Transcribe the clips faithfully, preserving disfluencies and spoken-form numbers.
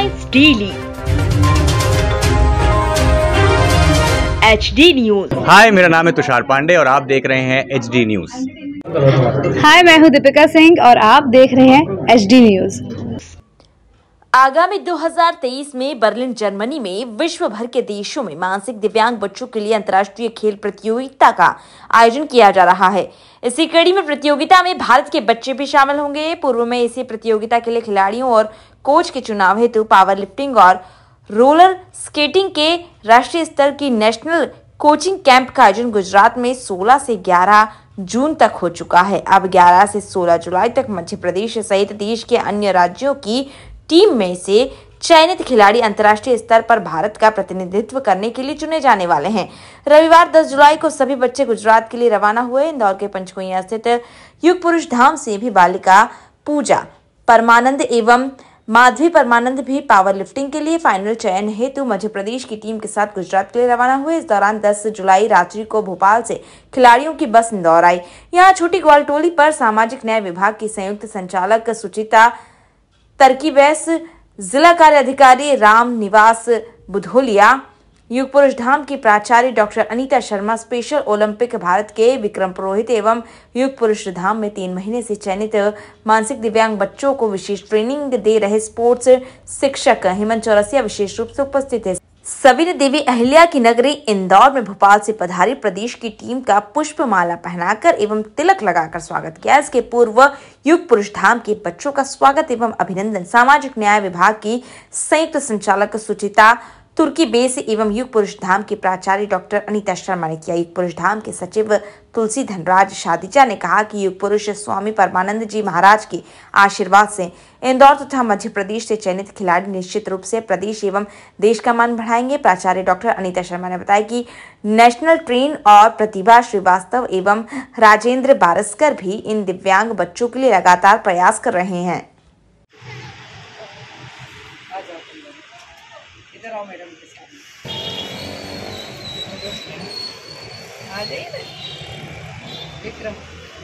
Headlines daily, H D news. Hi, मेरा नाम है तुषार पांडे और आप देख रहे हैं एच डी न्यूज। हाय, मैं हूं दीपिका सिंह और आप देख रहे हैं एच डी न्यूज। आगामी दो हज़ार तेईस में बर्लिन जर्मनी में विश्व भर के देशों में मानसिक दिव्यांग बच्चों के लिए अंतर्राष्ट्रीय खेल प्रतियोगिता का आयोजन किया जा रहा है। इसी कड़ी में प्रतियोगिता में भारत के बच्चे भी शामिल होंगे। पूर्व में इसी प्रतियोगिता के लिए खिलाड़ियों और कोच के चुनाव हेतु पावर लिफ्टिंग और रोलर स्केटिंग के राष्ट्रीय स्तर की नेशनल कोचिंग कैंप का आयोजन गुजरात में सोलह से ग्यारह जून तक हो चुका है। अब ग्यारह से सोलह जुलाई तक मध्य प्रदेश सहित देश के अन्य राज्यों की टीम में से चयनित खिलाड़ी अंतर्राष्ट्रीय स्तर पर भारत का प्रतिनिधित्व करने के लिए चुने जाने वाले हैं। रविवार दस जुलाई को सभी बच्चे गुजरात के लिए रवाना हुए। इंदौर के पंचकुइया स्थित युग पुरुष धाम से भी बालिका पूजा परमानंद एवं माधवी परमानंद भी पावर लिफ्टिंग के लिए फाइनल चयन हेतु मध्य प्रदेश की टीम के साथ गुजरात के लिए रवाना हुए। इस दौरान दस जुलाई रात्रि को भोपाल से खिलाड़ियों की बस इंदौर आई। यहाँ छोटी ग्वालटोली पर सामाजिक न्याय विभाग की संयुक्त संचालक सुचिता तरकीबैस, जिला कार्य अधिकारी राम निवास बुधोलिया, युग पुरुष धाम की प्राचार्य doctor Anita Sharma, special Olympic Bharat के विक्रम पुरोहित एवं युग पुरुष धाम में तीन महीने से चयनित मानसिक दिव्यांग बच्चों को विशेष ट्रेनिंग दे रहे स्पोर्ट्स शिक्षक हेमंत चौरसिया विशेष रूप से उपस्थित थे। सभी ने देवी अहिल्या की नगरी इंदौर में भोपाल से पधारी प्रदेश की टीम का पुष्पमाला पहनाकर एवं तिलक लगाकर स्वागत किया। इसके पूर्व युग पुरुष धाम के बच्चों का स्वागत एवं अभिनंदन सामाजिक न्याय विभाग की संयुक्त संचालक सुचिता तुर्की बेस एवं युग पुरुष धाम की प्राचार्य डॉक्टर अनीता शर्मा ने किया। युग पुरुष धाम के सचिव तुलसी धनराज शादिजा ने कहा कि युग पुरुष स्वामी परमानंद जी महाराज के आशीर्वाद से इंदौर तथा मध्य प्रदेश से चयनित खिलाड़ी निश्चित रूप से प्रदेश एवं देश का मान बढ़ाएंगे। प्राचार्य डॉक्टर अनीता शर्मा ने बताया कि नेशनल ट्रेन और प्रतिभा श्रीवास्तव एवं राजेंद्र बारस्कर भी इन दिव्यांग बच्चों के लिए लगातार प्रयास कर रहे हैं। इधर आओ मैडम के साथ आ जाइए ना विक्रम।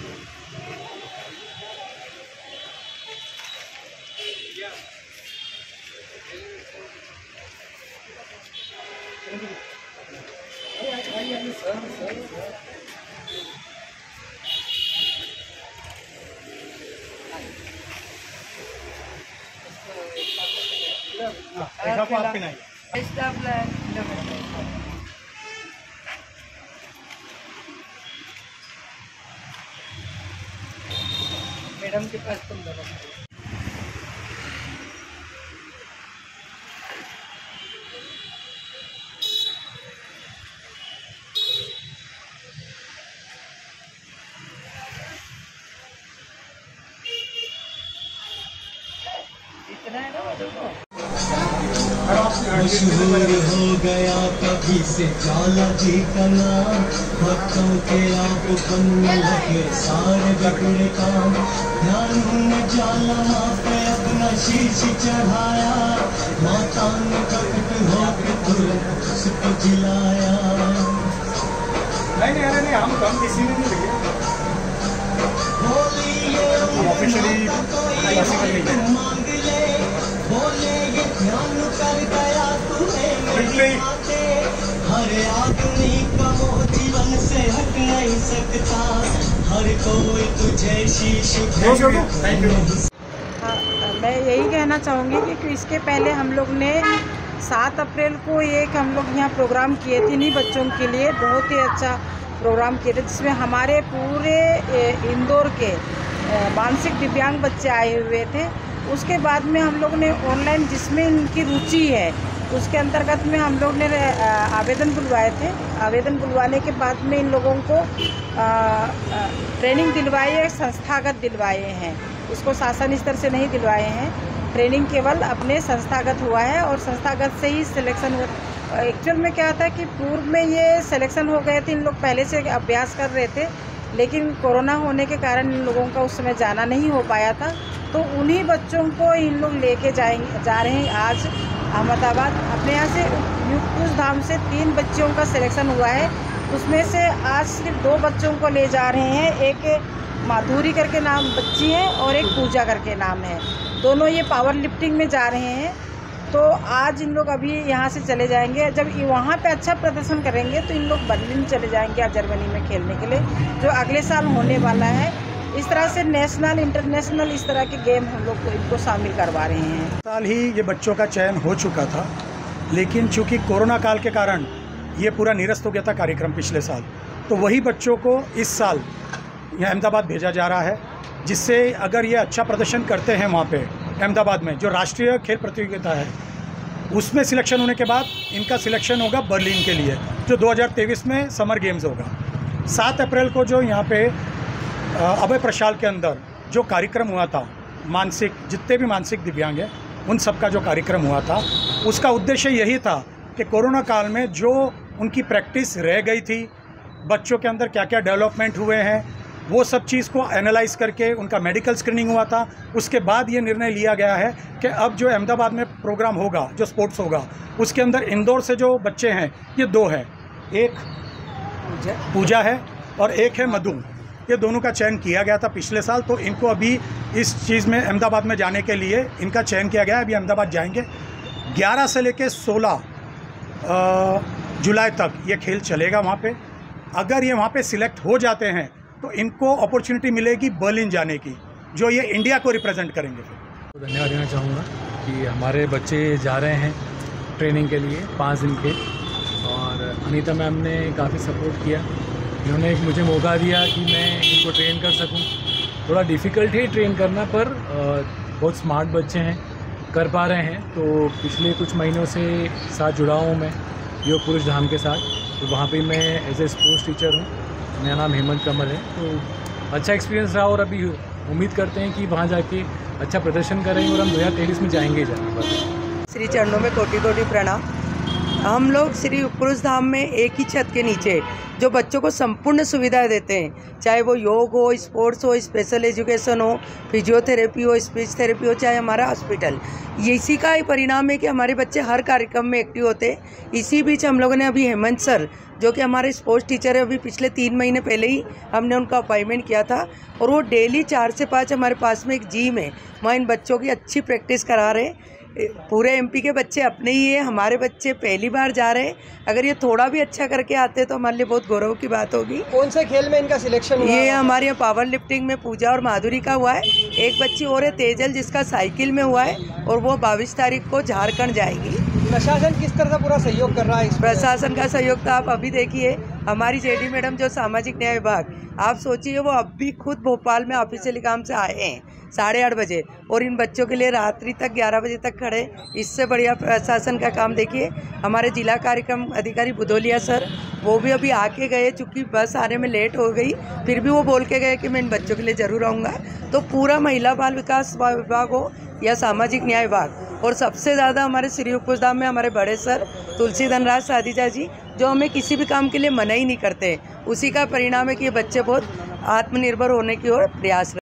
मैडम के पास तुम दोनों इतना है ना देखो। मशहूर हो गया कभी से जाला जी का नाम, भक्तों के आप बनने लगे सारे बिगड़े काम। ध्यान ने जाला माँ पे अपना शीश चढ़ाया, माता ने प्रकट होके तुरंत उसको जिलाया। नहीं नहीं अरे नहीं हम कम किसी ने नहीं लगे मांग ले बोले ये ध्यान कर गया तुम्हें हर आदमी का मोह जीवन से हट नहीं सकता, हर कोई तुझे शीश। हाँ, मैं यही कहना चाहूँगी कि इसके पहले हम लोग ने सात अप्रैल को एक हम लोग यहाँ प्रोग्राम किए थे इन्हीं बच्चों के लिए, बहुत ही अच्छा प्रोग्राम किए थे जिसमें हमारे पूरे इंदौर के मानसिक दिव्यांग बच्चे आए हुए थे। उसके बाद में हम लोग ने ऑनलाइन जिसमें इनकी रुचि है उसके अंतर्गत में हम लोग ने आवेदन बुलवाए थे। आवेदन बुलवाने के बाद में इन लोगों को ट्रेनिंग दिलवाई है, संस्थागत दिलवाए हैं, उसको शासन स्तर से नहीं दिलवाए हैं। ट्रेनिंग केवल अपने संस्थागत हुआ है और संस्थागत से ही सिलेक्शन हुआ। एक्चुअल में क्या था कि पूर्व में ये सिलेक्शन हो गए थे, इन लोग पहले से अभ्यास कर रहे थे, लेकिन कोरोना होने के कारण इन लोगों का उस समय जाना नहीं हो पाया था। तो उन्हीं बच्चों को इन लोग लेके जाएंगे जा रहे हैं आज अहमदाबाद। अपने यहाँ से युग पुरुष धाम से तीन बच्चों का सिलेक्शन हुआ है, उसमें से आज सिर्फ दो बच्चों को ले जा रहे हैं। एक माधुरी करके नाम बच्ची है और एक पूजा करके नाम है। दोनों ये पावर लिफ्टिंग में जा रहे हैं। तो आज इन लोग अभी यहाँ से चले जाएंगे। जब ये वहाँ पे अच्छा प्रदर्शन करेंगे तो इन लोग बर्लिन चले जाएंगे आज जर्मनी में खेलने के लिए, जो अगले साल होने वाला है। इस तरह से नेशनल इंटरनेशनल इस तरह के गेम हम लोग को इनको शामिल करवा रहे हैं। साल ही ये बच्चों का चयन हो चुका था, लेकिन चूंकि कोरोना काल के कारण ये पूरा निरस्त हो गया था कार्यक्रम पिछले साल, तो वही बच्चों को इस साल यहाँ अहमदाबाद भेजा जा रहा है, जिससे अगर ये अच्छा प्रदर्शन करते हैं वहाँ पे अहमदाबाद में जो राष्ट्रीय खेल प्रतियोगिता है, उसमें सिलेक्शन होने के बाद इनका सिलेक्शन होगा बर्लिन के लिए, जो दो हज़ार तेईस में समर गेम्स होगा। सात अप्रैल को जो यहाँ पे अभय प्रशाल के अंदर जो कार्यक्रम हुआ था, मानसिक जितने भी मानसिक दिव्यांग हैं उन सब का जो कार्यक्रम हुआ था, उसका उद्देश्य यही था कि कोरोना काल में जो उनकी प्रैक्टिस रह गई थी, बच्चों के अंदर क्या क्या डेवलपमेंट हुए हैं, वो सब चीज़ को एनालाइज करके उनका मेडिकल स्क्रीनिंग हुआ था। उसके बाद ये निर्णय लिया गया है कि अब जो अहमदाबाद में प्रोग्राम होगा, जो स्पोर्ट्स होगा, उसके अंदर इंदौर से जो बच्चे हैं ये दो हैं, एक पूजा है और एक है मधु। ये दोनों का चयन किया गया था पिछले साल, तो इनको अभी इस चीज़ में अहमदाबाद में जाने के लिए इनका चयन किया गया है। अभी अहमदाबाद जाएंगे। ग्यारह से लेकर सोलह जुलाई तक ये खेल चलेगा वहाँ पे। अगर ये वहाँ पे सिलेक्ट हो जाते हैं तो इनको अपॉर्चुनिटी मिलेगी बर्लिन जाने की, जो ये इंडिया को रिप्रेजेंट करेंगे। तो धन्यवाद देना चाहूँगा कि हमारे बच्चे जा रहे हैं ट्रेनिंग के लिए पाँच दिन के, और अनीता मैम ने काफ़ी सपोर्ट किया। इन्होंने एक मुझे मौका दिया कि मैं इनको ट्रेन कर सकूं। थोड़ा डिफ़िकल्ट है ट्रेन करना, पर बहुत स्मार्ट बच्चे हैं, कर पा रहे हैं। तो पिछले कुछ महीनों से साथ जुड़ा हूँ मैं योग पुरुष धाम के साथ, तो वहाँ पे मैं एज ए स्पोर्ट्स टीचर हूँ। मेरा नाम हेमंत कमल है। तो अच्छा एक्सपीरियंस रहा और अभी उम्मीद करते हैं कि वहाँ जाके अच्छा प्रदर्शन करेंगे और हम दो हज़ार तेईस में जाएंगे जहाँ पर। श्री चरणों में कोटि कोटि प्रणाम। हम लोग श्री पुरुष धाम में एक ही छत के नीचे जो बच्चों को संपूर्ण सुविधाएं देते हैं, चाहे वो योग हो, स्पोर्ट्स हो, स्पेशल एजुकेशन हो, फिजियोथेरेपी हो, स्पीच थेरेपी हो, चाहे हमारा हॉस्पिटल, ये इसी का ही परिणाम है कि हमारे बच्चे हर कार्यक्रम में एक्टिव होते हैं। इसी बीच हम लोगों ने अभी हेमंत सर, जो कि हमारे स्पोर्ट्स टीचर है, अभी पिछले तीन महीने पहले ही हमने उनका अपॉइंटमेंट किया था, और वो डेली चार से पाँच हमारे पास में एक जिम है, वहाँ इन बच्चों की अच्छी प्रैक्टिस करा रहे हैं। पूरे एमपी के बच्चे अपने ही है, हमारे बच्चे पहली बार जा रहे हैं। अगर ये थोड़ा भी अच्छा करके आते तो हमारे लिए बहुत गौरव की बात होगी। कौन से खेल में इनका सिलेक्शन हुआ? ये हमारे यहाँ पावर लिफ्टिंग में पूजा और माधुरी का हुआ है। एक बच्ची और है तेजल, जिसका साइकिल में हुआ है, और वो बाईस तारीख को झारखंड जाएगी। प्रशासन किस तरह से पूरा सहयोग कर रहा है? प्रशासन का सहयोग तो आप अभी देखिए, हमारी जेडी मैडम जो सामाजिक न्याय विभाग, आप सोचिए वो अब भी खुद भोपाल में ऑफिशियली काम से आए हैं साढ़े आठ बजे, और इन बच्चों के लिए रात्रि तक ग्यारह बजे तक खड़े। इससे बढ़िया प्रशासन का काम देखिए। हमारे जिला कार्यक्रम अधिकारी बुदोलिया सर, वो भी अभी आके गए, चूँकि बस आने में लेट हो गई, फिर भी वो बोल के गए कि मैं इन बच्चों के लिए ज़रूर आऊँगा। तो पूरा महिला बाल विकास विभाग हो या सामाजिक न्याय विभाग, और सबसे ज़्यादा हमारे श्री उपकुश धाम में हमारे बड़े सर तुलसी धनराज साधिजा जी, जो हमें किसी भी काम के लिए मना ही नहीं करते, उसी का परिणाम है कि ये बच्चे बहुत आत्मनिर्भर होने की ओर प्रयास